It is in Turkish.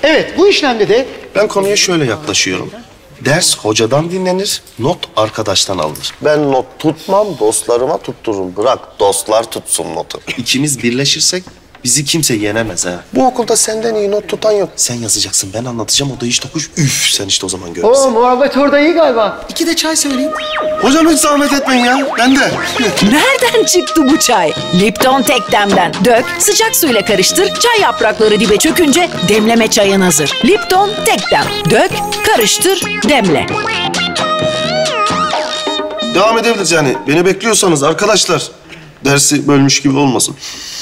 Evet, bu işlemde de... Ben konuya şöyle yaklaşıyorum. Ders hocadan dinlenir, not arkadaştan alınır. Ben not tutmam, dostlarıma tuttururum. Bırak dostlar tutsun notu. İkimiz birleşirsek bizi kimse yenemez ha. Bu okulda senden iyi not tutan yok. Sen yazacaksın, ben anlatacağım, o da hiç tokuş. Üf, sen işte o zaman gör Oo, bizi. muhabbet orada iyi galiba. 2 de çay söyleyeyim. Hocam hiç zahmet etmeyin ya, ben de. Nereden çıktı bu çay? Lipton tek demden. Dök, sıcak suyla karıştır, çay yaprakları dibe çökünce demleme çayın hazır. Lipton tek dem. Dök, karıştır, demle. Devam edebiliriz yani. Beni bekliyorsanız arkadaşlar. Dersi bölmüş gibi olmasın.